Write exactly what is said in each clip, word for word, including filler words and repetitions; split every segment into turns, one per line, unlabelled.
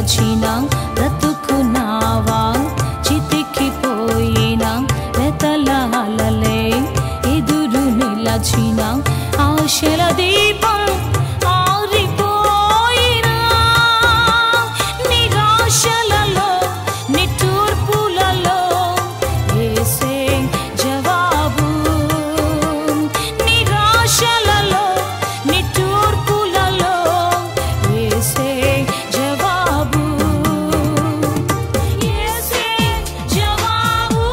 నిలచిన బ్రతుకున్నావా చితికిపోయిన వెతల అలలే ఎదురు నిలచిన ఆశల దీపం ఆరిపోయినా నిరాశలలో నిట్టూర్పులలో యేసే జవాబు నిరాశలలో నిట్టూర్పులలో యేసే జవాబు యేసే జవాబు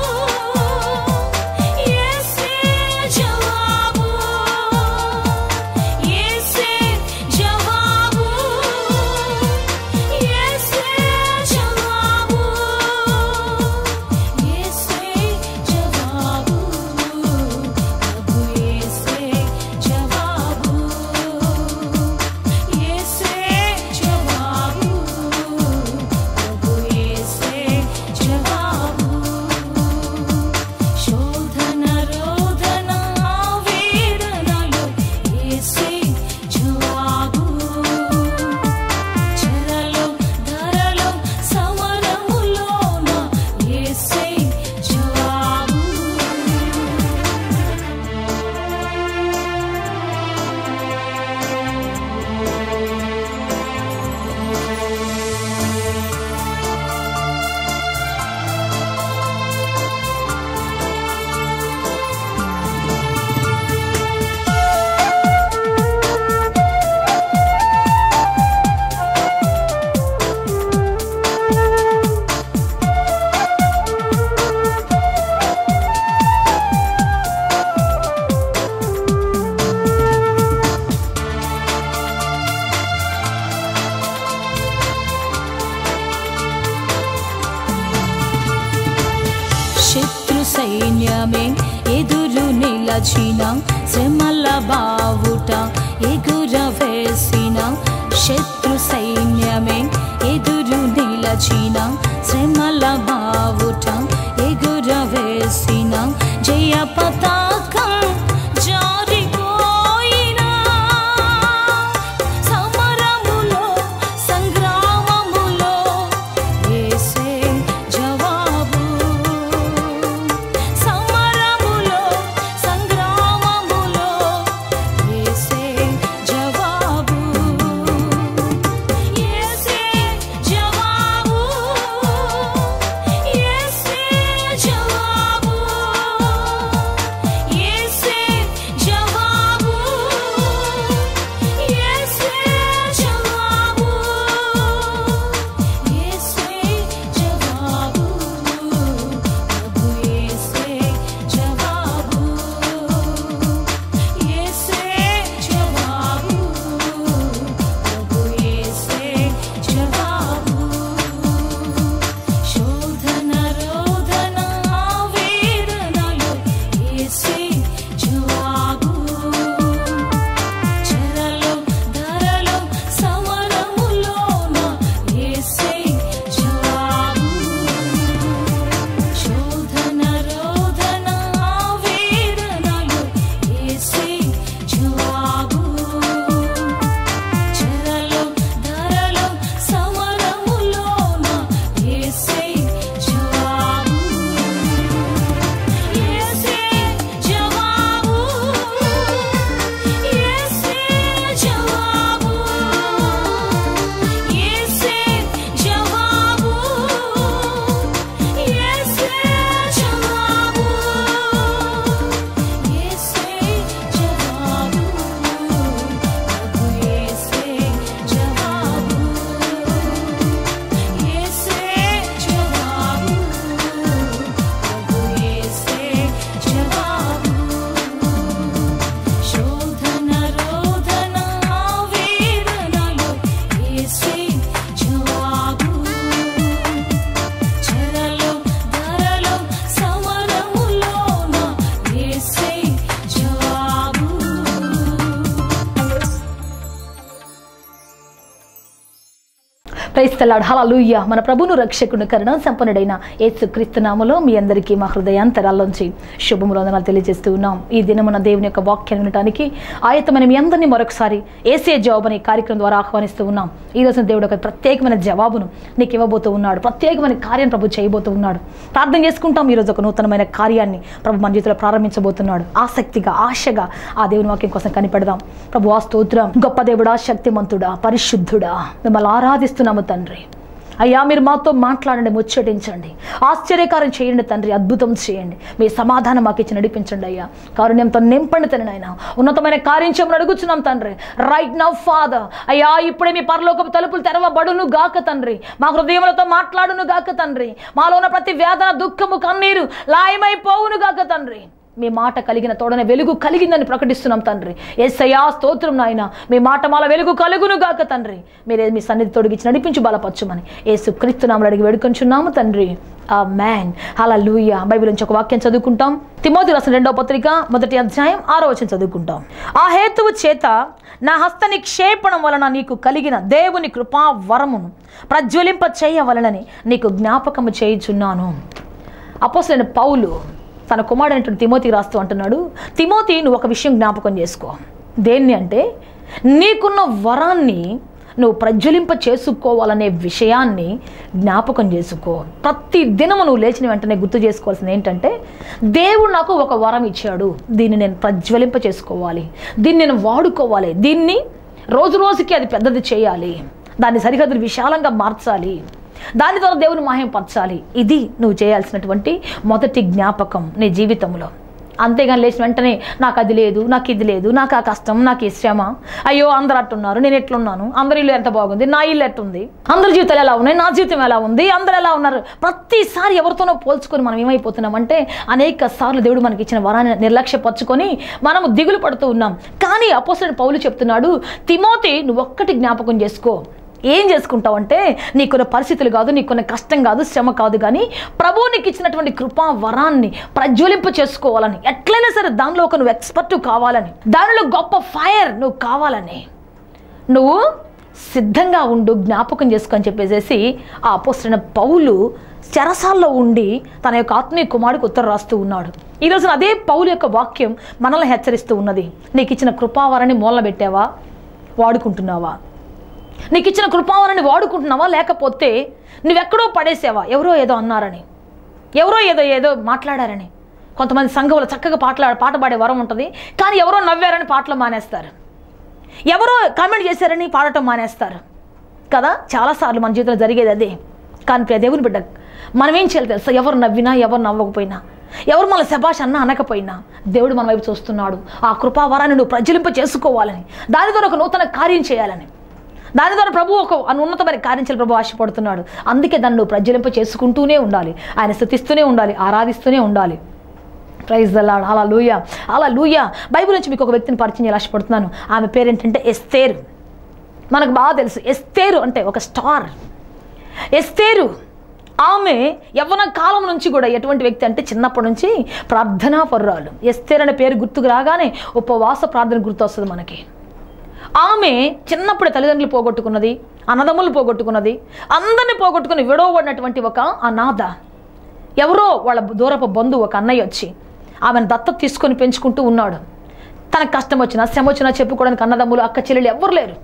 యేసే జవాబు యేసే జవాబు యేసే జవాబు యేసే జవాబు ప్రభు యేసే జవాబు యేసే జవాబు ప్రభు యేసే జవాబు శోధన రోదన వేదనలో యేసే జవాబు చెరలో ధరలో సమరములోన యేసే జవాబు శత్రు సైన్యమే ఎదురు నిలచిన శ్రమల బావుట ఎగురవేసిన శత్రు సైన్యమే ఎదురు నిలచిన శ్రమల బావుట ఎగురవేసిన జయ పతాకం జారిపోయినా సమరములో సంగ్రామములో యేసే జవాబు సమరములో సంగ్రామములో
ప్రైజ్ ది లార్డ్, హల్లెలూయా. మన ప్రభువును రక్షకుని కరుణా సంపన్నుడైన యేసుక్రీస్తు నామములో మీ అందరికీ మా హృదయాంతరాల్లోంచి శుభములు వందనాలు తెలియజేస్తూ ఉన్నాం. ఈ దినమున దేవుని యొక్క వాక్యాన్ని వినడానికి ఆయతమైన మీ అందరినీ మరొకసారి ఏసే జవాబు అనే కార్యక్రమం ద్వారా ఆహ్వానిస్తూ ఉన్నాం. ఈ రోజున దేవుడు ఒక ప్రత్యేకమైన జవాబును నీకు ఇవ్వబోతూ ఉన్నాడు. ప్రత్యేకమైన కార్యం ప్రభు చేయబోతూ ఉన్నాడు. ప్రార్థన చేసుకుంటాం. ఈరోజు ఒక నూతనమైన కార్యాన్ని ప్రభు మన జీవితంలో ప్రారంభించబోతున్నాడు. ఆసక్తిగా ఆశగా ఆ దేవుని వాక్యం కోసం కనిపెడదాం. ప్రభు ఆ స్తోత్రం. గొప్ప దేవుడా, శక్తిమంతుడా, పరిశుద్ధుడా, మిమ్మల్ని ఆరాధిస్తున్నాము తండ్రి. అయ్యా, మీరు మాతో మాట్లాడండి, ముచ్చటించండి, ఆశ్చర్యకారం చేయండి తండ్రి, అద్భుతం చేయండి. మీ సమాధానం మాకు ఇచ్చి నడిపించండి అయ్యా. కారుణ్యంతో నింపండి తండ్రి. నాయన ఉన్నతమైన కార్యం చేయమని అడుగుతున్నాం తండ్రి. రైట్ నౌ ఫాదర్, అయ్యా ఇప్పుడే మీ పరలోకపు తలుపులు తెరవబడును గాక తండ్రి. మా హృదయములతో మాట్లాడును గాక తండ్రి. మాలో ఉన్న ప్రతి వేదన, దుఃఖము, కన్నీరు లాయమైపోవును గాక తండ్రి. మీ మాట కలిగిన తోడనే వెలుగు కలిగిందని ప్రకటిస్తున్నాం తండ్రి. యేసయ్యా స్తోత్రం నాయన. మీ మాట మాల వెలుగు కలుగును గాక తండ్రి. మీరే మీ సన్నిధి తొడిగించి నడిపించి బలపరచుమని యేసుక్రీస్తు నామములో అడిగి వేడుకొంచున్నాము తండ్రి. ఆమేన్. హల్లెలూయా. బైబిల్ నుంచి ఒక వాక్యం చదువుకుంటాం. తిమోతి రాసిన రెండవ పత్రిక మొదటి అధ్యాయం ఆరో వచనం చదువుకుంటాం. ఆ హేతువు చేత నా హస్త నిక్షేపణం వలన నీకు కలిగిన దేవుని కృపా వరమును ప్రజ్వలింప చేయవలనని నీకు జ్ఞాపకము చేయుచున్నాను. అపోస్తలుడైన పౌలు తన కుమారుడైనటువంటి తిమోతికి రాస్తూ అంటున్నాడు, తిమోతి నువ్వు ఒక విషయం జ్ఞాపకం చేసుకో. దేన్ని అంటే, నీకున్న వరాన్ని నువ్వు ప్రజ్వలింప చేసుకోవాలనే విషయాన్ని జ్ఞాపకం చేసుకో. ప్రతి దినము నువ్వు లేచిన వెంటనే గుర్తు చేసుకోవాల్సింది ఏంటంటే, దేవుడు నాకు ఒక వరం ఇచ్చాడు, దీన్ని నేను ప్రజ్వలింప చేసుకోవాలి, దీన్ని నేను వాడుకోవాలి, దీన్ని రోజు రోజుకి అది పెద్దది చేయాలి, దాన్ని సరిహద్దులు విశాలంగా మార్చాలి, దాని ద్వారా దేవుని మహిమపరచాలి. ఇది నువ్వు చేయాల్సినటువంటి మొదటి జ్ఞాపకం నీ జీవితంలో. అంతేగాని లేచిన వెంటనే నాకు అది లేదు, నాకు ఇది లేదు, నాకు ఆ కష్టం, నాకు ఈ శ్రమ, అయ్యో అందరు అట్టున్నారు, నేను ఎట్లున్నాను, అందరి ఇల్లు ఎంత బాగుంది, నా ఇల్లు ఎట్టుంది, అందరి జీవితాలు ఎలా ఉన్నాయి, నా జీవితం ఎలా ఉంది, అందరు ఎలా ఉన్నారు, ప్రతిసారి ఎవరితోనో పోల్చుకొని మనం ఏమైపోతున్నామంటే, అనేక సార్లు దేవుడు మనకి ఇచ్చిన వరాన్ని నిర్లక్ష్యపరచుకొని మనము దిగులు పడుతూ ఉన్నాం. కానీ అపోస్తలుడైన పౌలు చెప్తున్నాడు, తిమోతి నువ్వు ఒక్కటి జ్ఞాపకం చేసుకో. ఏం చేసుకుంటావు అంటే, నీకున్న పరిస్థితులు కాదు, నీకున్న కష్టం కాదు, శ్రమ కాదు, కానీ ప్రభువు నీకు ఇచ్చినటువంటి కృపా వరాన్ని ప్రజ్వలింప చేసుకోవాలని, ఎట్లయినా సరే దానిలో ఒక నువ్వు ఎక్స్పర్ట్ కావాలని, దానిలో గొప్ప ఫైర్ నువ్వు కావాలని నువ్వు సిద్ధంగా ఉండు, జ్ఞాపకం చేసుకొని చెప్పేసి ఆ అపోస్తలుడైన పౌలు చెరసాల్లో ఉండి తన యొక్క ఆత్మీయ కుమారుడికి ఉత్తరం రాస్తూ ఉన్నాడు. ఈరోజు అదే పౌలు యొక్క వాక్యం మనల్ని హెచ్చరిస్తూ ఉన్నది. నీకు ఇచ్చిన కృపావరాన్ని మూలన పెట్టావా, వాడుకుంటున్నావా? నీకు ఇచ్చిన కృపావరాన్ని వాడుకుంటున్నావా, లేకపోతే నువ్వెక్కడో పడేసావా? ఎవరో ఏదో అన్నారని, ఎవరో ఏదో ఏదో మాట్లాడారని. కొంతమంది సంఘంలో చక్కగా పాటలా పాట పాడే వరం ఉంటుంది, కానీ ఎవరో నవ్వారని పాటలు మానేస్తారు, ఎవరో కామెంట్ చేశారని పాడటం మానేస్తారు కదా. చాలాసార్లు మన జీవితంలో జరిగేది అదే. కానీ ప్రియ దేవుని బిడ్డ, మనం ఏం చేయాలి తెలుసా? ఎవరు నవ్వినా, ఎవరు నవ్వకపోయినా, ఎవరు మన శభాష్ అన్నా అనకపోయినా, దేవుడు మన వైపు చూస్తున్నాడు. ఆ కృపావరాన్ని నువ్వు ప్రజ్వలింప చేసుకోవాలని, దాని ద్వారా ఒక నూతన కార్యం చేయాలని, దాని ద్వారా ప్రభు ఒక ఉన్నతమైన కార్యం చేయాలి ప్రభు ఆశపడుతున్నాడు. అందుకే దాన్ని నువ్వు ప్రజ్వలింప చేసుకుంటూనే ఉండాలి, ఆయన స్తుతిస్తూనే ఉండాలి, ఆరాధిస్తూనే ఉండాలి. Praise the Lord. హల్లెలూయా, హల్లెలూయా. బైబిల్ నుంచి మీకు ఒక వ్యక్తిని పరిచయం చేయాలని ఆశపడుతున్నాను. ఆమె పేరేంటంటే ఎస్తేరు. మనకు బాగా తెలుసు, ఎస్తేరు అంటే ఒక స్టార్. ఎస్తేరు ఆమె యవ్వన కాలం నుంచి కూడా ఎటువంటి వ్యక్తి అంటే, చిన్నప్పటి నుంచి ప్రార్థనా పరురాలు. ఎస్తేరు అనే పేరు గుర్తుకు రాగానే ఉపవాస ప్రార్థన గుర్తు వస్తుంది మనకి. ఆమె చిన్నప్పుడు తల్లిదండ్రులు పోగొట్టుకున్నది, అన్నదమ్ములు పోగొట్టుకున్నది, అందరినీ పోగొట్టుకుని విడవబడినటువంటి ఒక అనాథ. ఎవరో వాళ్ళ దూరపు బంధువు ఒక అన్నయ్య వచ్చి ఆమెను దత్తత తీసుకొని పెంచుకుంటూ ఉన్నాడు. తనకు కష్టం వచ్చినా, శ్రమ వచ్చినా చెప్పుకోవడానికి అన్నదమ్ములు, అక్క చెల్లెలు ఎవ్వరు లేరు.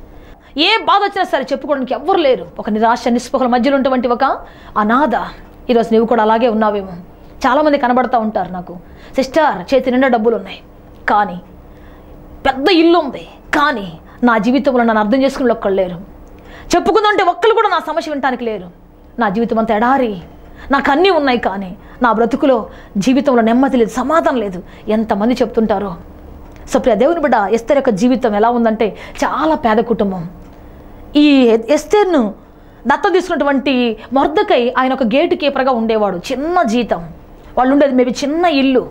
ఏ బాధ వచ్చినా సరే చెప్పుకోవడానికి ఎవ్వరు లేరు. ఒక నిరాశ నిస్పృహల మధ్యలో ఉన్నటువంటి ఒక అనాథ. ఈరోజు నువ్వు కూడా అలాగే ఉన్నావేమో. చాలామంది కనబడతా ఉంటారు నాకు, సిస్టర్ చేతి నిండా డబ్బులు ఉన్నాయి, కానీ పెద్ద ఇల్లు ఉంది, కానీ నా జీవితంలో నన్ను అర్థం చేసుకునే ఒక్కళ్ళు లేరు, చెప్పుకుందంటే ఒక్కళ్ళు కూడా నా సమస్య వినటానికి లేరు, నా జీవితం అంతా ఎడారి, నాకు అన్నీ ఉన్నాయి కానీ నా బ్రతుకులో జీవితంలో నెమ్మది లేదు, సమాధానం లేదు, ఎంతమంది చెప్తుంటారో. సో ప్రియ దేవుని బిడ్డ, ఎస్తేరు యొక్క జీవితం ఎలా ఉందంటే, చాలా పేద కుటుంబం. ఈ ఎస్తేరును దత్త తీసుకున్నటువంటి మొర్దెకై ఆయన ఒక గేటు కీపర్గా ఉండేవాడు. చిన్న జీతం, వాళ్ళు ఉండేది మేబీ చిన్న ఇల్లు.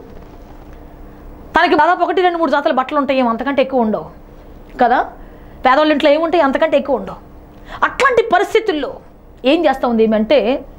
తనకి దాదాపు ఒకటి రెండు మూడు జాతల బట్టలు ఉంటాయి, అంతకంటే ఎక్కువ ఉండవు కదా. పేదవాళ్ళ ఇంట్లో ఏముంటాయి, అంతకంటే ఎక్కువ ఉండవు. అట్లాంటి పరిస్థితుల్లో ఏం చేస్తూ ఉంది ఏమంటే,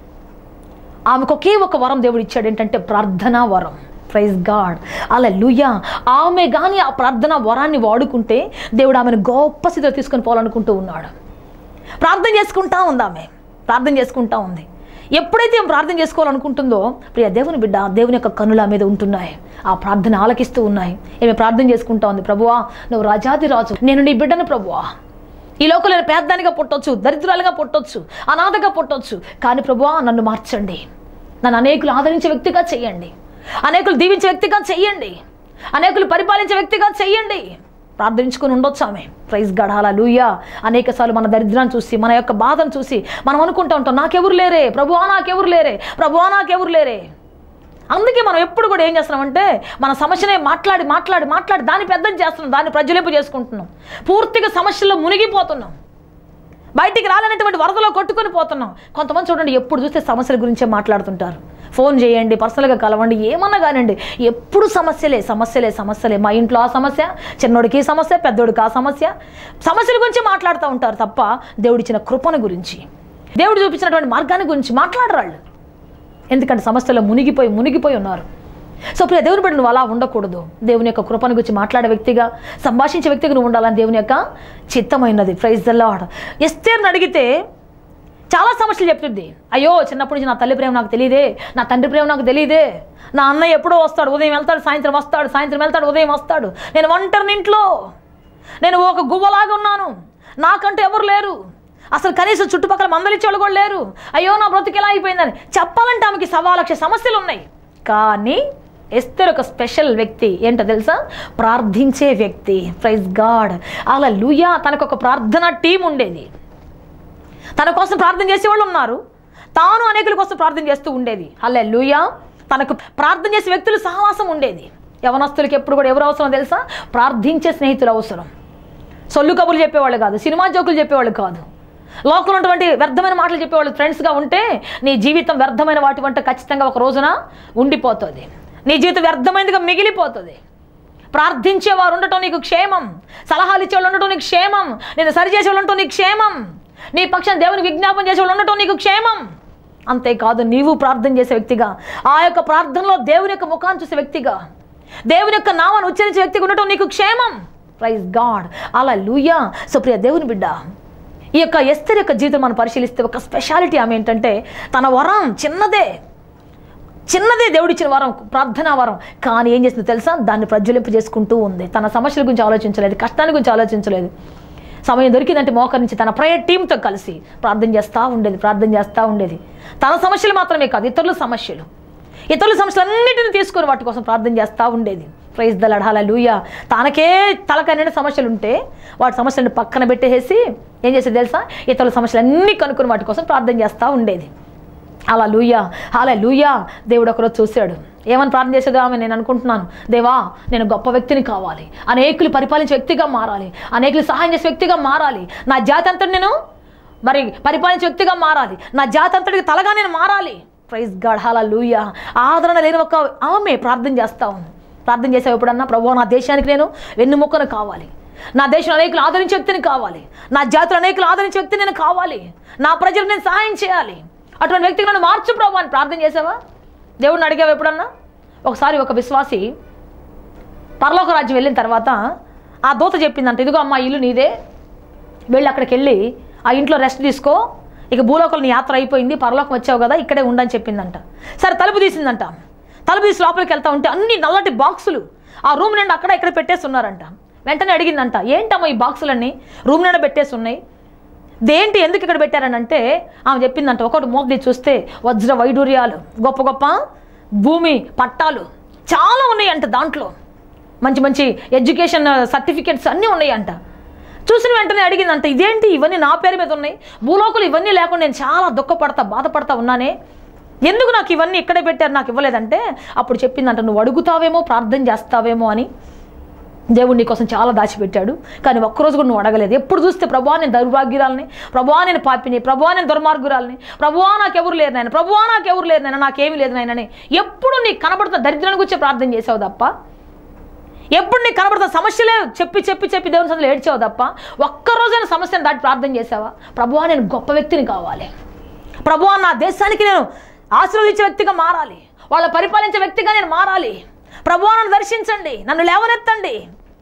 ఆమెకు ఒకే ఒక వరం దేవుడు ఇచ్చాడు, ఏంటంటే ప్రార్థనా వరం. ప్రైజ్ గాడ్, హల్లెలూయా. ఆమె కానీ ఆ ప్రార్థనా వరాన్ని వాడుకుంటే దేవుడు ఆమెను గొప్ప స్థితిలో తీసుకొని పోవాలనుకుంటూ ఉన్నాడు. ప్రార్థన చేసుకుంటా ఉంది ఆమె, ప్రార్థన చేసుకుంటా ఉంది. ఎప్పుడైతే ఆమె ప్రార్థన చేసుకోవాలనుకుంటుందో ప్రియ దేవుని బిడ్డ, దేవుని యొక్క కన్నుల మీద ఉంటున్నాయి, ఆ ప్రార్థన ఆలకిస్తూ ఉన్నాయి. ఏమి ప్రార్థన చేసుకుంటా ఉంది, ప్రభువా నువ్వు రాజాది రాజు, నేను నీ బిడ్డను ప్రభువా. ఈ లోకంలో నేను పేదదానిగా పుట్టొచ్చు, దరిద్రాలుగా పుట్టొచ్చు, అనాథగా పుట్టొచ్చు, కానీ ప్రభువా నన్ను మార్చండి, నన్ను అనేకులు ఆదరించే వ్యక్తిగా చెయ్యండి, అనేకులు దీవించే వ్యక్తిగా చెయ్యండి, అనేకులు పరిపాలించే వ్యక్తిగా చెయ్యండి. ప్రార్థించుకుని ఉండొచ్చు ఆమె. ప్రైజ్ గాడ్, హల్లెలూయా. అనేక సార్లు మన దరిద్రాన్ని చూసి, మన యొక్క బాధను చూసి మనం అనుకుంటూ ఉంటాం, నాకెవరు లేరే ప్రభువా, నాకెవరు లేరే ప్రభువా, నాకెవరు లేరే. అందుకే మనం ఎప్పుడు కూడా ఏం చేస్తున్నామంటే మన సమస్యనే మాట్లాడి మాట్లాడి మాట్లాడి దాన్ని పెద్దది చేస్తున్నాం, దాన్ని ప్రజ్వలింపు చేసుకుంటున్నాం, పూర్తిగా సమస్యల్లో మునిగిపోతున్నాం, బయటికి రాలేనటువంటి వరదలో కొట్టుకొని పోతున్నాం. కొంతమంది చూడండి ఎప్పుడు చూస్తే సమస్యల గురించే మాట్లాడుతుంటారు. ఫోన్ చేయండి, పర్సనల్గా కలవండి, ఏమన్నా కానివ్వండి, ఎప్పుడు సమస్యలే సమస్యలే సమస్యలే. మా ఇంట్లో ఆ సమస్య, చిన్నోడికి సమస్య, పెద్దోడికి ఆ సమస్య, సమస్యల గురించి మాట్లాడుతూ ఉంటారు తప్ప దేవుడిచ్చిన కృపణ గురించి, దేవుడు చూపించినటువంటి మార్గాన్ని గురించి మాట్లాడరాళ్ళు. ఎందుకంటే సమస్యలో మునిగిపోయి మునిగిపోయి ఉన్నారు. సో ప్రియ దేవుని బిడ్డ, నువ్వు అలా ఉండకూడదు. దేవుని యొక్క కృపను గురించి మాట్లాడే వ్యక్తిగా, సంభాషించే వ్యక్తిగా నువ్వు ఉండాలని దేవుని యొక్క చిత్తమైనది. Praise the Lord. ఎస్తేర్ని అడిగితే చాలా సమస్యలు చెప్తుంది. అయ్యో చిన్నప్పటి నుంచి నా తల్లి ప్రేమ నాకు తెలియదే, నా తండ్రి ప్రేమ నాకు తెలియదే, నా అన్నయ్య ఎప్పుడో వస్తాడు, ఉదయం వెళ్తాడు, సాయంత్రం వస్తాడు, సాయంత్రం వెళ్తాడు, ఉదయం వస్తాడు, నేను ఒంటరిని ఇంట్లో, నేను ఒక గువ్వలాగా ఉన్నాను, నాకంటే ఎవరు లేరు, అసలు కనీసం చుట్టుపక్కల మందలిచ్చేవాళ్ళు కూడా లేరు, అయ్యో నా బ్రతుకు ఎలా అయిపోయిందని చెప్పాలంటే ఆమెకి సవా లక్ష సమస్యలు ఉన్నాయి. కానీ ఎస్తేర్ ఒక స్పెషల్ వ్యక్తి, ఏంటో తెలుసా? ప్రార్థించే వ్యక్తి. ప్రైజ్ గాడ్, హల్లెలూయా. తనకు ఒక ప్రార్థన టీం ఉండేది, తన కోసం ప్రార్థన చేసేవాళ్ళు ఉన్నారు, తాను అనేకుల కోసం ప్రార్థన చేస్తూ ఉండేది. హల్లెలూయా. తనకు ప్రార్థన చేసే వ్యక్తులు సహవాసం ఉండేది. యవనస్తులకి ఎప్పుడు కూడా ఎవరు అవసరం తెలుసా? ప్రార్థించే స్నేహితులు అవసరం. సొల్లు కబుర్లు చెప్పేవాళ్ళు కాదు, సినిమా జోకులు చెప్పేవాళ్ళు కాదు, లోకంలో ఉన్నటువంటి వ్యర్థమైన మాటలు చెప్పేవాళ్ళు ఫ్రెండ్స్గా ఉంటే నీ జీవితం వ్యర్థమైన వాటి వంట ఖచ్చితంగా ఒక రోజున ఉండిపోతుంది, నీ జీవితం వ్యర్థమైనదిగా మిగిలిపోతుంది. ప్రార్థించేవారు ఉండటం నీకు క్షేమం, సలహాలు ఇచ్చేవాళ్ళు ఉండటం నీకు క్షేమం, నేను సరిచేసేవాళ్ళు ఉండటం నీకు క్షేమం, నీ పక్షాన దేవుని విజ్ఞాపన చేసేవాళ్ళు ఉండటం నీకు క్షేమం. అంతేకాదు నీవు ప్రార్థన చేసే వ్యక్తిగా, ఆ యొక్క ప్రార్థనలో దేవుని యొక్క ముఖాన్ని చూసే వ్యక్తిగా, దేవుని యొక్క నామాన్ని ఉచ్చరించే వ్యక్తిగా ఉండటం నీకు క్షేమం. ప్రైజ్ గాడ్, హల్లెలూయా. సో ప్రియ దేవుని బిడ్డ, ఈ యొక్క ఎస్తేర్ యొక్క జీవితం మనం పరిశీలిస్తే ఒక స్పెషాలిటీ ఆమె ఏంటంటే, తన వరం చిన్నదే, చిన్నదే దేవుడిచ్చిన వరం, ప్రార్థనా వరం. కానీ ఏం చేసిందో తెలుసా? దాన్ని ప్రజ్వలింపు చేసుకుంటూ ఉంది. తన సమస్యల గురించి ఆలోచించలేదు, కష్టాల గురించి ఆలోచించలేదు. సమయం దొరికిందంటే మోకరించి తన ప్రేయర్ టీంతో కలిసి ప్రార్థన చేస్తూ ఉండేది, ప్రార్థన చేస్తూ ఉండేది. తన సమస్యలు మాత్రమే కాదు, ఇతరుల సమస్యలు, ఇతరుల సమస్యలన్నిటిని తీసుకొని వాటి కోసం ప్రార్థన చేస్తూ ఉండేది. ప్రైజ్ ద లార్డ్, హల్లెలూయా. తనకే తలకైన సమస్యలు ఉంటే వాటి సమస్యలను పక్కన పెట్టేసి ఏం చేసేది తెలుసా? ఇతరుల సమస్యలన్నీ కనుక్కొని వాటి కోసం ప్రార్థన చేస్తూ ఉండేది. హల్లెలూయా, హల్లెలూయా. దేవుడు ఒకరోజు చూశాడు, ఏమని ప్రార్థన చేసేది ఆమె? నేను అనుకుంటున్నాను, దేవా నేను గొప్ప వ్యక్తిని కావాలి, అనేకులు పరిపాలించే వ్యక్తిగా మారాలి, అనేకులు సహాయం చేసే వ్యక్తిగా మారాలి, నా జాతి అంతటి నేను మరి పరిపాలించే వ్యక్తిగా మారాలి, నా జాతి అంతటికి తలగా నేను మారాలి. ప్రైజ్ గాడ్, హల్లెలూయా. ఆదరణ లేని ఒక ఆమె ప్రార్థన చేస్తూ ఉంది. ప్రార్థన చేసావు ఎప్పుడన్నా? ప్రభువా నా దేశానికి నేను వెన్నుముక్కను కావాలి, నా దేశం అనేకులు ఆదరించే వ్యక్తిని కావాలి, నా జాతులు అనేకులు ఆదరించే వ్యక్తిని నేను కావాలి, నా ప్రజలకు నేను సహాయం చేయాలి, అటువంటి వ్యక్తికి నన్ను మార్చు ప్రభు అని ప్రార్థన చేసావా? దేవుడిని అడిగావు ఎప్పుడన్నా? ఒకసారి ఒక విశ్వాసి పరలోక రాజ్యం వెళ్ళిన తర్వాత ఆ దూత చెప్పిందంట, ఇదిగో అమ్మ ఇల్లు నీదే, వెళ్ళి అక్కడికి వెళ్ళి ఆ ఇంట్లో రెస్ట్ తీసుకో, ఇక భూలోకంలో నీ యాత్ర అయిపోయింది, పరలోకం వచ్చావు కదా, ఇక్కడే ఉండని చెప్పిందంట. సరే తలుపు తీసిందంట. తలుపు తీసి లోపలికి వెళ్తా ఉంటే అన్ని నల్లటి బాక్సులు ఆ రూమ్ నిండా అక్కడ ఇక్కడ పెట్టేసి ఉన్నారంట. వెంటనే అడిగిందంట, ఏంటమ్మా ఈ బాక్సులన్నీ రూమ్ నిండా పెట్టేసి ఉన్నాయి, దేంటి ఎందుకు ఇక్కడ పెట్టారని అంటే ఆమె చెప్పిందంట, ఒకటి మోగ్ది చూస్తే వజ్ర వైడూర్యాలు, గొప్ప గొప్ప భూమి పట్టాలు చాలా ఉన్నాయి అంట, దాంట్లో మంచి మంచి ఎడ్యుకేషన్ సర్టిఫికెట్స్ అన్నీ ఉన్నాయి అంట. చూసిన వెంటనే అడిగిందంట, ఇదేంటి ఇవన్నీ నా పేరు మీద ఉన్నాయి, భూలోకులు ఇవన్నీ లేకుండా నేను చాలా దుఃఖపడతా బాధపడతా ఉన్నానే, ఎందుకు నాకు ఇవన్నీ ఇక్కడే పెట్టారు, నాకు ఇవ్వలేదంటే అప్పుడు చెప్పిందంట, నువ్వు అడుగుతావేమో ప్రార్థన చేస్తావేమో అని దేవుడు నీ కోసం చాలా దాచిపెట్టాడు, కానీ ఒక్కరోజు కూడా నువ్వు అడగలేదు. ఎప్పుడు చూస్తే ప్రభువా నేను దౌర్భాగ్యురాలని, ప్రభువా నేను పాపిని, ప్రభువా నేను దుర్మార్గురాలని, ప్రభువా నాకెవరు లేరు నాయన, ప్రభువా నాకెవరు లేరు నాయన, నాకేమీ లేదు నాయనని ఎప్పుడు నీకు కనబడుతున్న దరిద్రాన్ని గురించి ప్రార్థన చేసావు తప్ప, ఎప్పుడు నీకు కనబడుతున్న సమస్యలే చెప్పి చెప్పి చెప్పి దేవుని సన్నిధిలో ఏడ్చావు తప్ప ఒక్కరోజైనా సమస్యను దాటి ప్రార్థన చేసావా? ప్రభువా నేను గొప్ప వ్యక్తిని కావాలి, ప్రభువా నా దేశానికి నేను ఆశీర్వదించే వ్యక్తిగా మారాలి, వాళ్ళ పరిపాలించే వ్యక్తిగా నేను మారాలి, ప్రభువా నన్ను దర్శించండి, నన్ను లేవనెత్తండి,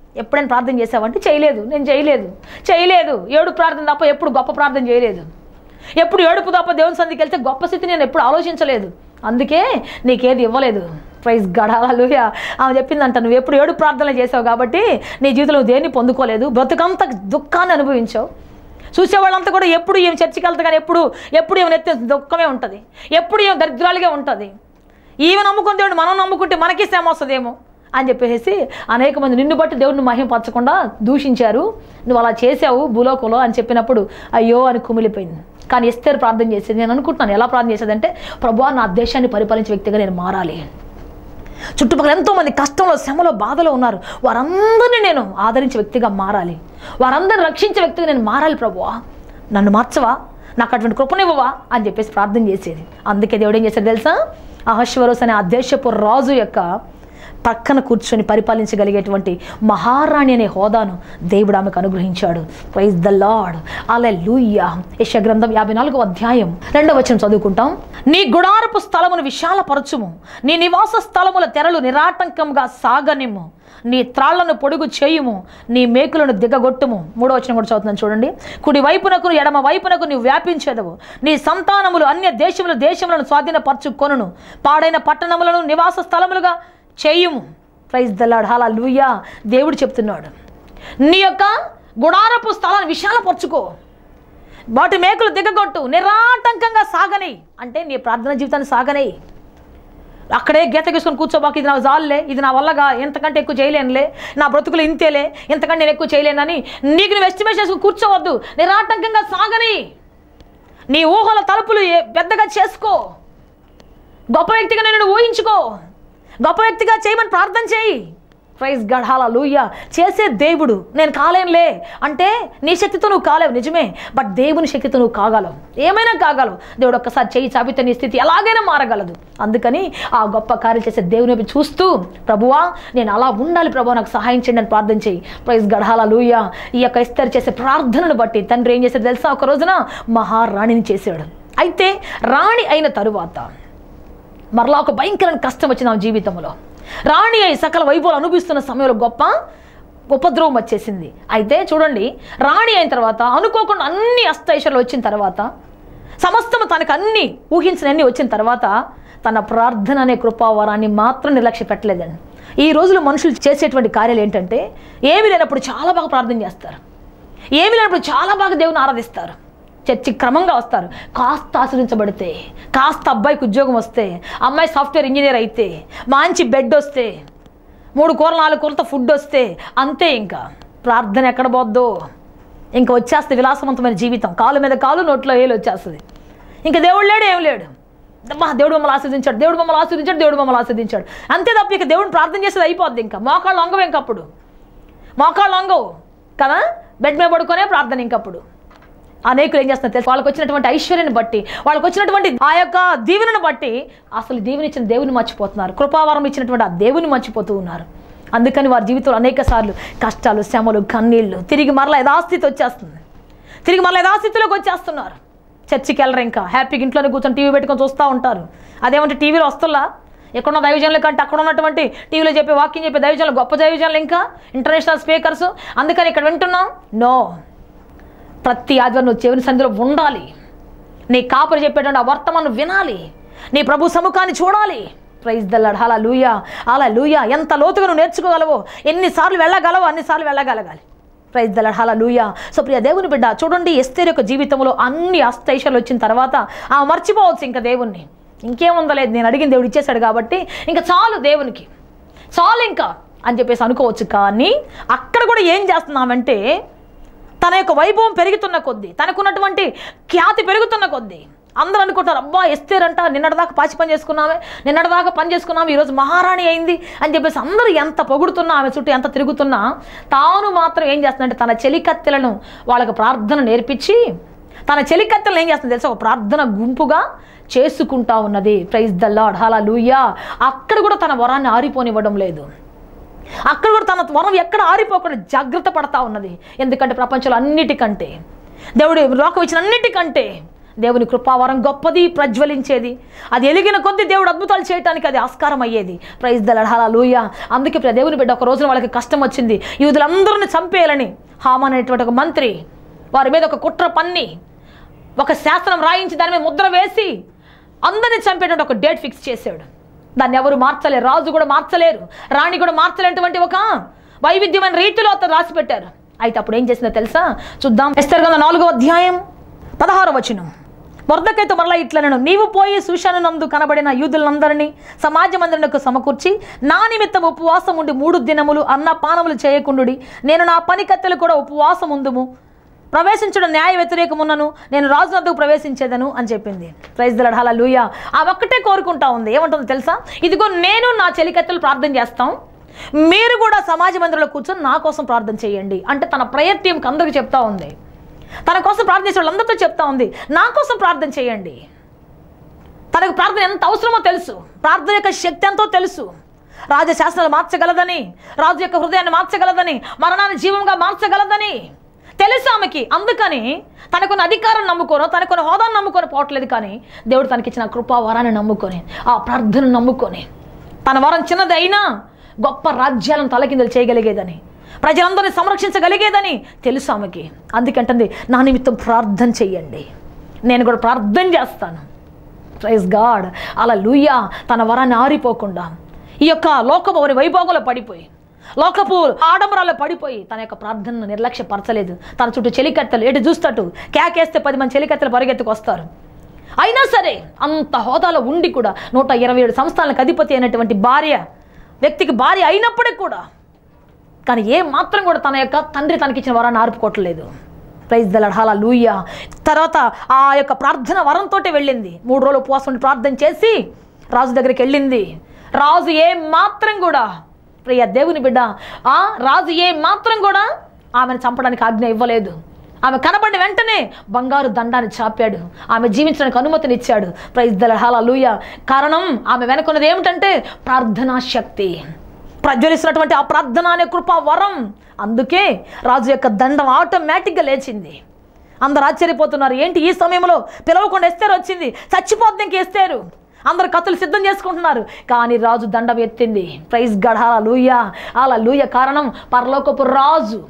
ఎప్పుడైనా ప్రార్థన చేసావంటే చేయలేదు, నేను చేయలేదు చేయలేదు ఏడు ప్రార్థన తప్ప ఎప్పుడు గొప్ప ప్రార్థన చేయలేదు, ఎప్పుడు ఏడుపు తప్ప దేవుని సన్నిధికి వెళ్తే గొప్ప స్థితి నేను ఎప్పుడు ఆలోచించలేదు, అందుకే నీకేది ఇవ్వలేదు. ప్రైజ్ గాడ్ హల్లెలూయా. ఆమె చెప్పిందంట, నువ్వు ఎప్పుడు ఏడు ప్రార్థనలు చేసావు కాబట్టి నీ జీవితంలో దేన్ని పొందుకోలేదు, బ్రతుకంతా దుఃఖాన్ని అనుభవించావు. చూసేవాళ్ళంతా కూడా ఎప్పుడు ఏం చర్చికి వెళ్తా కానీ ఎప్పుడు ఎప్పుడు ఏమైనా ఎత్తే దుఃఖమే ఉంటుంది, ఎప్పుడు ఏం దరిద్రాలుగా ఉంటుంది. ఈమె నమ్ముకుని దేవుడు మనం నమ్ముకుంటే మనకి శ్రమ వస్తుందేమో అని చెప్పేసి అనేక మంది నిన్ను బట్టి దేవుడిని మహిమపరచకుండా దూషించారు, నువ్వు అలా చేసావు భూలోకంలో అని చెప్పినప్పుడు అయ్యో అని కుమిలిపోయింది. కానీ ఎస్తేరు ప్రార్థన చేసేది, నేను అనుకుంటున్నాను ఎలా ప్రార్థన చేసేదంటే, ప్రభువా నా దేశాన్ని పరిపాలించే వ్యక్తిగా నేను మారాలి, చుట్టుపక్కల ఎంతోమంది కష్టంలో శ్రమలో బాధలో ఉన్నారు, వారందరినీ నేను ఆదరించే వ్యక్తిగా మారాలి, వారందరిని రక్షించే వ్యక్తిగా నేను మారాలి ప్రభువా, నన్ను మార్చవా, నాకు అటువంటి కృపనివ్వవా అని చెప్పేసి ప్రార్థన చేసేది. అందుకే దేవుడు ఏం చేశాడు తెలుసా, అహష్వరోస్ అనే ఆ దేశపు రాజు యొక్క పక్కన కూర్చొని పరిపాలించగలిగేటువంటి మహారాణి అనే హోదాను దేవుడు ఆమెకు అనుగ్రహించాడు. Praise the Lord. హల్లెలూయా. యెషయా గ్రంథం యాభై నాలుగో అధ్యాయం రెండవ వచనం చదువుకుంటాం. నీ గుడారపు స్థలమును విశాలపరచుము, నీ నివాస స్థలముల తెరలు నిరాటంకంగా సాగనిమ్ము, నీ త్రాళ్లను పొడుగు చేయుము, నీ మేకులను దిగగొట్టుము. మూడో వచనం కూడా చదువుతున్నాను చూడండి. కుడి వైపునకు ఎడమ వైపునకు నీవు వ్యాపించేదవు, నీ సంతానములు అన్య దేశముల దేశములను స్వాధీనపరచుకొనును, పాడైన పట్టణములను నివాస స్థలములుగా చేయుము. Praise the Lord. హల్లెలూయా. దేవుడు చెప్తున్నాడు, నీ యొక్క గుడారపు స్థలాన్ని విశాలపరచుకో, వాటి మేకులు దిగగొట్టు, నిరాటంకంగా సాగని, అంటే నీ ప్రార్థన జీవితాన్ని సాగని. అక్కడే గీత గీసుకొని కూర్చోబాకు, ఇది నాకు జాలులే, ఇది నా వల్లగా, ఎంతకంటే ఎక్కువ చేయలేనులే, నా బ్రతుకులు ఇంతేలే, ఎంతకంటే నేను ఎక్కువ చేయలేనని నీకు నువ్వు ఎస్టిమేట్ చేసుకుని కూర్చోవద్దు. నిరాటంకంగా సాగని, నీ ఊహల తలుపులు పెద్దగా చేసుకో, గొప్ప వ్యక్తిగా నేను ఊహించుకో, గొప్ప వ్యక్తిగా చేయమని ప్రార్థన చేయి. Praise God. హల్లెలూయా. చేసే దేవుడు. నేను కాలేనులే అంటే నీ శక్తితో నువ్వు కాలేవు నిజమే, బట్ దేవుని శక్తితో నువ్వు కాగలవు, ఏమైనా కాగలవు. దేవుడు ఒక్కసారి చేయి చాపితే నీ స్థితి ఎలాగైనా మారగలదు. అందుకని ఆ గొప్ప కార్యం చేసే దేవుని చూస్తూ, ప్రభువా నేను అలా ఉండాలి ప్రభువా, నాకు సహాయం చేయండి అని ప్రార్థన చేయి. Praise God. హల్లెలూయా. ఈ యొక్క ఎస్తేరు చేసే ప్రార్థనను బట్టి తండ్రి ఏం చేశాడు తెలుసా, ఒక రోజున మహారాణిని చేశాడు. అయితే రాణి అయిన తరువాత మరలా ఒక భయంకరమైన కష్టం వచ్చింది ఆమె జీవితంలో. రాణి అయి సకల వైభవాలు అనుభవిస్తున్న సమయంలో గొప్ప ఉపద్రవం వచ్చేసింది. అయితే చూడండి, రాణి అయిన తర్వాత అనుకోకుండా అన్ని అష్టైశ్వర్యాలు వచ్చిన తర్వాత, సమస్తము తనకు అన్ని ఊహించినన్ని వచ్చిన తర్వాత తన ప్రార్థన అనే కృపావరాన్ని మాత్రం నిర్లక్ష్య పెట్టలేదండి. ఈ రోజులో మనుషులు చేసేటువంటి కార్యాలు ఏంటంటే, ఏమి లేనప్పుడు చాలా బాగా ప్రార్థన చేస్తారు, ఏమి లేనప్పుడు చాలా బాగా దేవుని ఆరాధిస్తారు, చర్చి క్రమంగా వస్తారు, కాస్త ఆశ్రయించబడితే, కాస్త అబ్బాయికి ఉద్యోగం వస్తే, అమ్మాయి సాఫ్ట్వేర్ ఇంజనీర్ అయితే, మంచి బెడ్ వస్తే, మూడు కూరలు నాలుగు కూరలతో ఫుడ్ వస్తే, అంతే ఇంకా ప్రార్థన ఎక్కడ పోద్దో, ఇంకా వచ్చేస్తుంది విలాసవంతమైన జీవితం, కాలు మీద కాలు నోట్లో ఏలు వచ్చేస్తుంది. ఇంకా దేవుడు లేడు, ఏం లేడు, అమ్మా దేవుడు మమ్మల్ని ఆస్వాదించాడు, దేవుడు మమ్మల్ని ఆస్వాదించాడు, దేవుడు మమ్మల్ని ఆస్వాదించాడు, అంతే తప్ప ఇక దేవుడిని ప్రార్థన చేసేది అయిపోద్ది. ఇంకా మోకాళ్ళు వంగవు, ఇంకప్పుడు మోకాళ్ళు వంగవు కదా, బెడ్ మీద పడుకునే ప్రార్థన. ఇంకప్పుడు అనేకులు ఏం చేస్తున్నారు తెలుసు, వాళ్ళకి వచ్చినటువంటి ఐశ్వర్యాన్ని బట్టి, వాళ్ళకి వచ్చినటువంటి ఆ యొక్క దీవెనను బట్టి అసలు దీవెని ఇచ్చిన దేవుని మర్చిపోతున్నారు, కృపావరం ఇచ్చినటువంటి ఆ దేవుని మర్చిపోతూ ఉన్నారు. అందుకని వారి జీవితంలో అనేక సార్లు కష్టాలు, శ్రమలు, కన్నీళ్ళు, తిరిగి మరలా యథాస్థితి వచ్చేస్తుంది, తిరిగి మరలా యథాస్థితిలోకి వచ్చేస్తున్నారు. చర్చికి వెళ్ళరు, ఇంకా హ్యాపీగా ఇంట్లోనే కూర్చొని టీవీ పెట్టుకొని చూస్తూ ఉంటారు. అదేమంటే టీవీలో వస్తున్నా ఎక్కడున్న దైవజనుల కంటే అక్కడ ఉన్నటువంటి టీవీలో చెప్పే వాక్యం చెప్పే దైవజనులు గొప్ప దైవజనులు, ఇంకా ఇంటర్నేషనల్ స్పీకర్స్, అందుకని ఇక్కడ వింటున్నాం. నో, ప్రతి ఆదివారం నువ్వు దేవుని సన్నిధిలో ఉండాలి, నీ కాపరి చెప్పేటువంటి ఆ వర్తమానం వినాలి, నీ ప్రభు సముఖాన్ని చూడాలి. Praise the Lord. Hallelujah. Hallelujah. ఎంత లోతుగా నువ్వు నేర్చుకోగలవో, ఎన్నిసార్లు వెళ్ళగలవో అన్నిసార్లు వెళ్ళగలగాలి. Praise the Lord. Hallelujah. So ప్రియ దేవుని బిడ్డ, చూడండి ఎస్తేరు యొక్క జీవితంలో అన్ని అష్టైశ్వర్యాలు వచ్చిన తర్వాత ఆమె మర్చిపోవచ్చు ఇంకా దేవుణ్ణి. ఇంకేముందలేదు, నేను అడిగిన దేవుడు ఇచ్చేశాడు కాబట్టి ఇంకా చాలు, దేవునికి చాలు ఇంకా అని చెప్పేసి అనుకోవచ్చు. కానీ అక్కడ కూడా ఏం చేస్తున్నామంటే, తన యొక్క వైభవం పెరుగుతున్న కొద్దీ, తనకున్నటువంటి ఖ్యాతి పెరుగుతున్న కొద్దీ అందరూ అనుకుంటారు, అబ్బా ఎస్తేరంట నిన్నటిదాకా పాచి పని చేసుకున్నామే, నిన్నటిదాకా పని చేసుకున్నాము, ఈరోజు మహారాణి అయింది అని చెప్పేసి అందరూ ఎంత పొగుడుతున్నా, ఆమె చుట్టూ ఎంత తిరుగుతున్నా, తాను మాత్రం ఏం చేస్తుందంటే తన చెలికత్తెలను వాళ్ళకి ప్రార్థన నేర్పించి, తన చెలికత్తెలను ఏం చేస్తుంది తెలుసా, ఒక ప్రార్థన గుంపుగా చేసుకుంటా ఉన్నది. Praise the Lord. హల్లెలూయా. అక్కడ కూడా తన వరాన్ని ఆరిపోనివ్వడం లేదు, అక్కడ కూడా తన వరం ఎక్కడ ఆరిపోకుండా జాగ్రత్త పడతా ఉన్నది. ఎందుకంటే ప్రపంచంలో అన్నిటికంటే, దేవుడు లోకం ఇచ్చిన అన్నిటికంటే దేవుని కృపావరం గొప్పది, ప్రజ్వలించేది. అది ఎలిగిన కొద్దీ దేవుడు అద్భుతాలు చేయడానికి అది ఆస్కారం అయ్యేది. Praise the Lord, hallelujah. అందుకే ప్రియ దేవుని బిడ్డ, ఒక రోజున వాళ్ళకి కష్టం వచ్చింది. యూదులందరిని చంపేయాలని హామాన్ అనేటువంటి ఒక మంత్రి వారి మీద ఒక కుట్ర పన్ని ఒక శాసనం రాయించి దాని మీద ముద్ర వేసి అందరిని చంపేటువంటి ఒక డేట్ ఫిక్స్ చేశాడు. దాన్ని ఎవరు మార్చలేరు, రాజు కూడా మార్చలేరు, రాణి కూడా మార్చలేనటువంటి ఒక వైవిధ్యమైన రీతిలో అతను రాసి పెట్టారు. అయితే అప్పుడు ఏం చేసిందో తెలుసా? చూద్దాం. ఎస్తేరు గ్రంథం నాలుగో అధ్యాయం పదహారో వచనం. మొర్దెకైతో మరలా ఇట్లనెను, నీవు పోయి సూషను నందు కనబడిన యూదులందరినీ సమాజ మందిరమునకు సమకూర్చి నా నిమిత్తం ఉపవాసం ఉండి మూడు దినములు అన్న పానములు చేయకుండుడి. నేను నా పని కత్తెలు కూడా ఉపవాసం ఉందుము. ప్రవేశించడం న్యాయ వ్యతిరేకమున్నను, నేను రాజు వద్దకు ప్రవేశించేదను అని చెప్పింది. Praise the Lord, hallelujah. ఆ ఒక్కటే కోరుకుంటా ఉంది. ఏమంటుందో తెలుసా? ఇదిగో నేను నా చెలికత్తెలు ప్రార్థన చేస్తాం, మీరు కూడా సమాజ మందిరంలో కూర్చొని నా కోసం ప్రార్థన చేయండి అంటే తన ప్రయత్నంకి అందరికీ చెప్తా ఉంది. తన కోసం ప్రార్థన చేసే వాళ్ళందరితో చెప్తా ఉంది, నా కోసం ప్రార్థన చేయండి. తనకు ప్రార్థన ఎంత అవసరమో తెలుసు, ప్రార్థన యొక్క శక్తి ఎంతో తెలుసు. రాజశాసనాలు మార్చగలదని, రాజు యొక్క హృదయాన్ని మార్చగలదని, మరణాన్ని జీవంగా మార్చగలదని తెలుసు ఆమెకి. అందుకని తనకున్న అధికారం నమ్ముకోను, తనకున్న హోదాను నమ్ముకొని పోవట్లేదు, కానీ దేవుడు తనకిచ్చిన కృపా వరాన్ని నమ్ముకొని, ఆ ప్రార్థనను నమ్ముకొని, తన వరం చిన్నది అయినా గొప్ప రాజ్యాలను తలకిందులు చేయగలిగేదని, ప్రజలందరినీ సంరక్షించగలిగేదని తెలుసు ఆమెకి. అందుకంటుంది, నా నిమిత్తం ప్రార్థన చెయ్యండి, నేను కూడా ప్రార్థన చేస్తాను. Praise God, hallelujah. తన వరాన్ని ఆరిపోకుండా ఈ యొక్క లోకపు వైభోగంలో పడిపోయి, లోకపు ఆడంబరాల్లో పడిపోయి తన యొక్క ప్రార్థనను నిర్లక్ష్యపరచలేదు. తన చుట్టూ చెలికత్తెలు ఎటు చూస్తట్టు కేకేస్తే పది మంది చెలికత్తెలు పరిగెత్తుకు వస్తారు. అయినా సరే అంత హోదాలో ఉండి కూడా నూట ఇరవై ఏడు సంస్థానాలకు అధిపతి అయినటువంటి భార్య వ్యక్తికి భార్య అయినప్పటికీ కూడా, కానీ ఏ మాత్రం కూడా తన యొక్క తండ్రి తనకిచ్చిన వరాన్ని ఆర్పుకోవట్లేదు. Praise the Lord, hallelujah. తర్వాత ఆ యొక్క ప్రార్థన వరంతో వెళ్ళింది. మూడు రోజులు ఉపవాసం ఉండి ప్రార్థన చేసి రాజు దగ్గరికి వెళ్ళింది. రాజు ఏ మాత్రం కూడా, ప్రియ దేవుని బిడ్డ, ఆ రాజు ఏ మాత్రం కూడా ఆమెను చంపడానికి ఆజ్ఞ ఇవ్వలేదు. ఆమె కనబడిన వెంటనే బంగారు దండాన్ని చాపాడు, ఆమె జీవించడానికి అనుమతినిచ్చాడు. Praise the Lord, hallelujah. కారణం ఆమె వెనుకున్నది ఏమిటంటే ప్రార్థనా శక్తి, ప్రజ్వలిస్తున్నటువంటి ఆ ప్రార్థన అనే కృపా వరం. అందుకే రాజు యొక్క దండం ఆటోమేటిక్గా లేచింది. అందరు ఆశ్చర్యపోతున్నారు, ఏంటి ఈ సమయంలో పిలవకుండా ఎస్తేరు వచ్చింది, చచ్చిపోద్ది ఇంక ఎస్తేరు, అందరు కత్తులు సిద్ధం చేసుకుంటున్నారు, కానీ రాజు దండం ఎత్తింది. Praise God, hallelujah, hallelujah. కారణం పరలోకపు రాజు,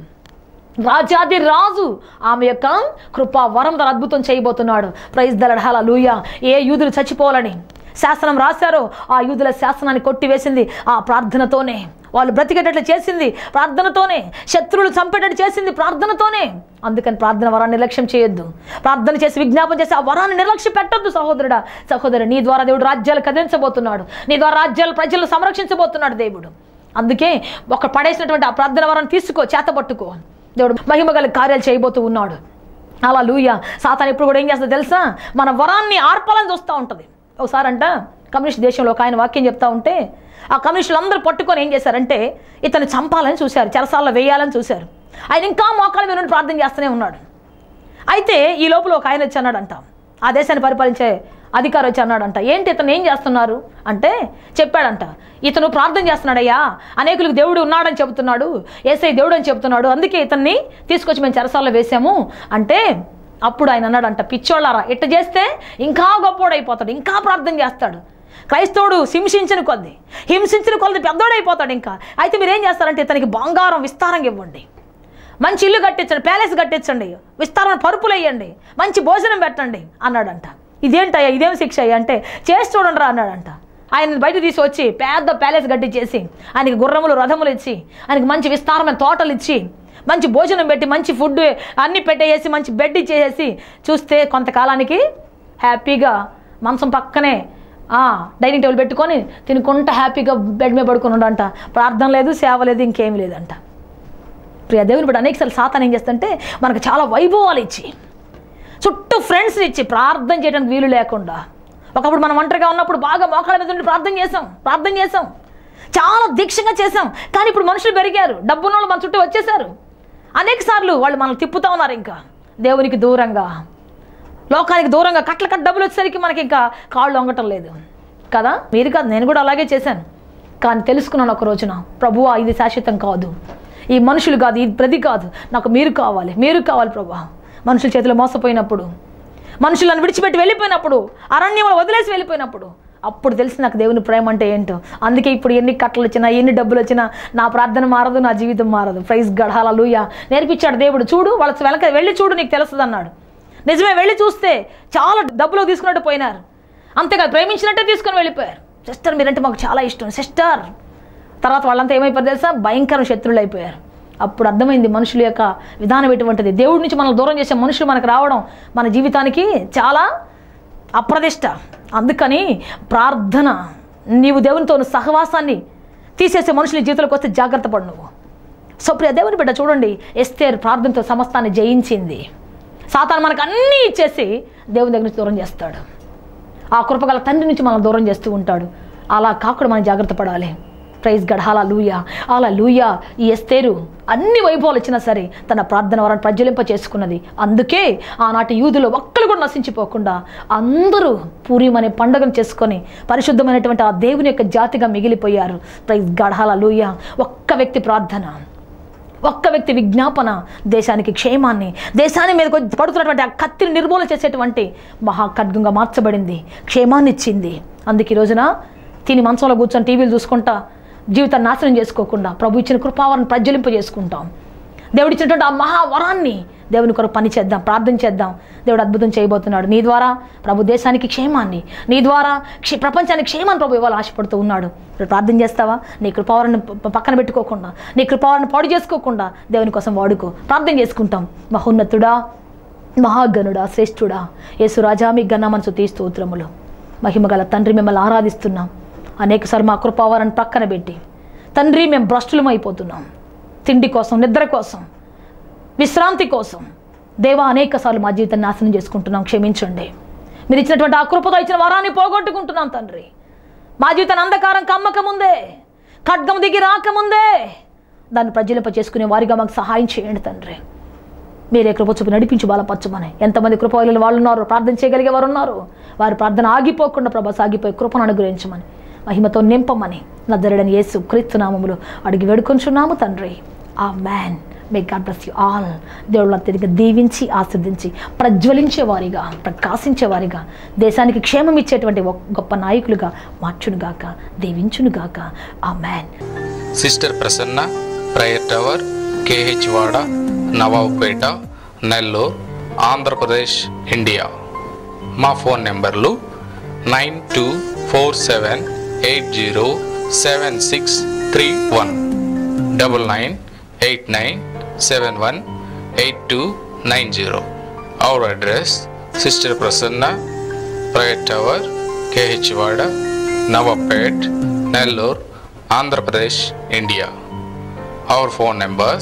రాజాది రాజు ఆమె యొక్క కృపా వరంతో అద్భుతం చేయబోతున్నాడు. Praise the Lord, hallelujah. ఏ యూదులు చచ్చిపోవాలని శాసనం రాశారో ఆ యూదుల శాసనాన్ని కొట్టివేసింది ఆ ప్రార్థనతోనే. వాళ్ళు బ్రతికేటట్లు చేసింది ప్రార్థనతోనే, శత్రువులు చంపేటట్టు చేసింది ప్రార్థనతోనే. అందుకని ప్రార్థన వరాన్ని నిర్లక్ష్యం చేయొద్దు. ప్రార్థన చేసి విజ్ఞాపన చేసి ఆ వరాన్ని నిర్లక్ష్యం పెట్టొద్దు. సహోదరుడా, సహోదరు, నీ ద్వారా దేవుడు రాజ్యాలు కదిలించబోతున్నాడు, నీ ద్వారా రాజ్యాలు ప్రజలు సంరక్షించబోతున్నాడు దేవుడు. అందుకే ఒక పడేసినటువంటి ఆ ప్రార్థన వరాన్ని తీసుకో, చేతపట్టుకో. దేవుడు మహిమగల కార్యాలు చేయబోతూ ఉన్నాడు. హల్లెలూయా. సాతాను ఎప్పుడు కూడా ఏం చేస్తుందో తెలుసా? మన వరాన్ని ఆర్పాలని చూస్తూ ఉంటుంది. ఒకసారి అంట కమ్యూనిస్ట్ దేశంలో ఒక ఆయన వాక్యం చెప్తా ఉంటే ఆ కమ్యూనిస్టులు అందరూ పట్టుకొని ఏం చేశారంటే ఇతను చంపాలని చూశారు, చెరసాల్లో వేయాలని చూశారు. ఆయన ఇంకా మోకాళ్ళ మీద నుండి ప్రార్థన చేస్తూనే ఉన్నాడు. అయితే ఈ లోపల ఒక ఆయన వచ్చి అన్నాడంట, ఆ దేశాన్ని పరిపాలించే అధికారి వచ్చి అన్నాడంట, ఏంటి ఇతను ఏం చేస్తున్నారు అంటే చెప్పాడంట, ఇతను ప్రార్థన చేస్తున్నాడయ్యా, అనేకులకు దేవుడు ఉన్నాడని చెబుతున్నాడు, యేసయ్య దేవుడు అని చెబుతున్నాడు, అందుకే ఇతన్ని తీసుకొచ్చి మేము చెరసాల్లో వేసాము అంటే. అప్పుడు ఆయన అన్నాడంట, పిచ్చోళ్ళారా, ఇట్ట చేస్తే ఇంకా గొప్పోడైపోతాడు, ఇంకా ప్రార్థన చేస్తాడు. క్రైస్తవుడు హింసించిన కొద్ది హింసించిన కొద్ది పెద్దోడైపోతాడు ఇంకా. అయితే మీరు ఏం చేస్తారంటే ఇతనికి బంగారం విస్తారంగా ఇవ్వండి, మంచి ఇల్లు కట్టించండి, ప్యాలెస్ కట్టించండి, విస్తారమైన పరుపులు వేయండి, మంచి భోజనం పెట్టండి అన్నాడంట. ఇదేంటయ్యా, ఇదేం శిక్ష అయ్యా అంటే చేసి చూడండి రా అన్నాడంట. ఆయన బయట తీసుకొచ్చి పెద్ద ప్యాలెస్ కట్టించేసి ఆయనకి గుర్రములు రథములు ఇచ్చి ఆయనకి మంచి విస్తారమైన తోటలు ఇచ్చి మంచి భోజనం పెట్టి మంచి ఫుడ్ అన్నీ పెట్టేసి మంచి బెడ్ ఇచ్చేసి చూస్తే కొంతకాలానికి హ్యాపీగా మంచం పక్కనే డైనింగ్ టేబుల్ పెట్టుకొని తినుకుంటా హ్యాపీగా బెడ్ మీద పడుకుని ఉండంట. ప్రార్థన లేదు, సేవ లేదు, ఇంకేమీ లేదంట. ప్రియ దేవుని బట్టి అనేకసార్లు సాతాను ఏం చేస్తుంటే మనకు చాలా వైభవాలు ఇచ్చి చుట్టూ ఫ్రెండ్స్ని ఇచ్చి ప్రార్థన చేయడానికి వీలు లేకుండా, ఒకప్పుడు మనం ఒంటరిగా ఉన్నప్పుడు బాగా మోకాళ్ళ మీద ఉండి ప్రార్థన చేసాం ప్రార్థన చేసాం చాలా దీక్షగా చేసాం. కానీ ఇప్పుడు మనుషులు పెరిగారు, డబ్బున్న వాళ్ళు మన చుట్టూ వచ్చేసారు. అనేక సార్లు వాళ్ళు మనల్ని తిప్పుతూ ఉన్నారు, ఇంకా దేవునికి దూరంగా, లోకానికి దూరంగా, కట్ల కట్ట డబ్బులు వచ్చేసరికి మనకి ఇంకా కాళ్ళు వంగటం లేదు కదా. మీరు కాదు, నేను కూడా అలాగే చేశాను. కానీ తెలుసుకున్నాను ఒక రోజున, ప్రభువా ఇది శాశ్వతం కాదు, ఈ మనుషులు కాదు, ఈ ప్రతి కాదు, నాకు మీరు కావాలి, మీరు కావాలి ప్రభువా. మనుషుల చేతిలో మోసపోయినప్పుడు, మనుషులను విడిచిపెట్టి వెళ్ళిపోయినప్పుడు, అరణ్యంలో వదిలేసి వెళ్ళిపోయినప్పుడు అప్పుడు తెలిసి నాకు దేవుని ప్రేమ అంటే ఏంటో. అందుకే ఇప్పుడు ఎన్ని కట్టలు వచ్చినా, ఎన్ని డబ్బులు వచ్చినా నా ప్రార్థన మారదు, నా జీవితం మారదు. Praise God, hallelujah. నేర్పించాడు దేవుడు. చూడు, వాళ్ళ వెనక వెళ్ళి చూడు, నీకు తెలుస్తుంది అన్నాడు. నిజమే, వెళ్ళి చూస్తే చాలా డబ్బులు తీసుకున్నట్టు పోయినారు. అంతేకాదు, ప్రేమించినట్టే తీసుకొని వెళ్ళిపోయారు. సిస్టర్ మీరంటే మాకు చాలా ఇష్టం సిస్టర్. తర్వాత వాళ్ళంతా ఏమైపోయారు తెలుసా? భయంకర శత్రువులు అయిపోయారు. అప్పుడు అర్థమైంది మనుషుల యొక్క విధానం ఎటువంటిది. దేవుడి నుంచి మనం దూరం చేసే మనుషులు మనకు రావడం మన జీవితానికి చాలా అప్రదిష్ట. అందుకని ప్రార్థన, నీవు దేవునితో సహవాసాన్ని తీసేసే మనుషుల జీవితంలోకి వస్తే జాగ్రత్త పడు నువ్వు. సో ప్రియ దేవుని బిడ్డ, చూడండి, ఎస్తేర్ ప్రార్థనతో సమస్తాన్ని జయించింది. సాతాను మనకు అన్నీ ఇచ్చేసి దేవుని దగ్గర నుంచి దూరం చేస్తాడు. ఆ కృపగల తండ్రి నుంచి మనం దూరం చేస్తూ ఉంటాడు. అలా కాకుండా మనం జాగ్రత్త పడాలి. Praise God, hallelujah, hallelujah. ఈ ఎస్తేరు అన్ని వైభవాలు వచ్చినా సరే తన ప్రార్థన వరాన్ని ప్రజ్వలింప చేసుకున్నది. అందుకే ఆనాటి యూదులు ఒక్కరు కూడా నశించిపోకుండా అందరూ పూరీం అనే పండుగను చేసుకొని పరిశుద్ధమైనటువంటి ఆ దేవుని యొక్క జాతిగా మిగిలిపోయారు. ప్రైజ్ గాడ్, హల్లెలూయా. ఒక్క వ్యక్తి ప్రార్థన, ఒక్క వ్యక్తి విజ్ఞాపన దేశానికి క్షేమాన్ని, దేశాన్ని మీద పడుతున్నటువంటి ఆ కత్తిని నిర్మూలన చేసేటువంటి మహాఖడ్గంగా మార్చబడింది, క్షేమాన్ని ఇచ్చింది. అందుకే ఈ రోజున తిని మంచంలో కూర్చొని టీవీలు చూసుకుంటా జీవితాన్ని నాశనం చేసుకోకుండా ప్రభు ఇచ్చిన కృపావరాన్ని ప్రజ్వలింప చేసుకుంటాం. దేవుడు ఇచ్చినటువంటి ఆ మహావరాన్ని దేవుని కొరకు పని చేద్దాం, ప్రార్థన చేద్దాం. దేవుడు అద్భుతం చేయబోతున్నాడు. నీ ద్వారా ప్రభు దేశానికి క్షేమాన్ని, నీ ద్వారా క్షే ప్రపంచానికి క్షేమాన్ని ప్రభు ఇవ్వాలి ఆశపడుతూ ఉన్నాడు. ప్రార్థన చేస్తావా? నీ కృపావరాన్ని పక్కన పెట్టుకోకుండా, నీ కృపావరాన్ని పాడు చేసుకోకుండా దేవుని కోసం వాడుకో. ప్రార్థన చేసుకుంటాం. మహోన్నతుడా, మహాగణుడా, శ్రేష్ఠుడా, యేసురాజా, మీ ఘన మనసు తీ స్తోత్రములు. మహిమగల తండ్రి, మిమ్మల్ని ఆరాధిస్తున్నాం. అనేకసార్లు మా కృపావరాన్ని పక్కన పెట్టి తండ్రి మేము భ్రష్టులం అయిపోతున్నాం. తిండి కోసం, నిద్ర కోసం, విశ్రాంతి కోసం దేవా అనేక సార్లు మా జీవితాన్ని నాశనం చేసుకుంటున్నాం. క్షమించండి. మీరు ఇచ్చినటువంటి ఆ కృపతో ఇచ్చిన వరాన్ని పోగొట్టుకుంటున్నాం తండ్రి. మా జీవితాన్ని అంధకారం కమ్మకముందే, ఖడ్గం దిగి రాకముందే దాన్ని ప్రజ్వలింప చేసుకునే వారిగా మాకు సహాయం చేయండి తండ్రి. మీరే కృప చూపి నడిపించి బలపరచమని. ఎంతమంది కృప వల్ల వాళ్ళు ఉన్నారు, ప్రార్థన చేయగలిగే వారు ఉన్నారు. వారి ప్రార్థన ఆగిపోకుండా ప్రభా సాగిపోయి కృపను అనుగ్రహించమని, మహిమతో నింపమని నజరేయుడైన యేసు క్రీస్తు నామములో అడిగి వేడుకొంచున్నాము తండ్రి. Amen. May God bless you all. దేవుళ్ళ తిరిగి దీవించి ఆశీర్వదించి ప్రజ్వలించే వారిగా, ప్రకాశించే వారిగా, దేశానికి క్షేమం ఇచ్చేటువంటి గొప్ప నాయకులుగా మార్చునుగాక, దీవించునుగాక. Amen.
Sister Prasanna, prayer tower, KH Vada, Navabpet, Nellore, Andhra Pradesh, India. మా ఫోన్ నెంబర్లు nine two four seven eight zero seven six three one, double nine eight nine seven one eight two nine zero. Our address sister Prasanna, prayer tower, KH Vada, Navabpet, Nellore, Andhra Pradesh, India. Our phone number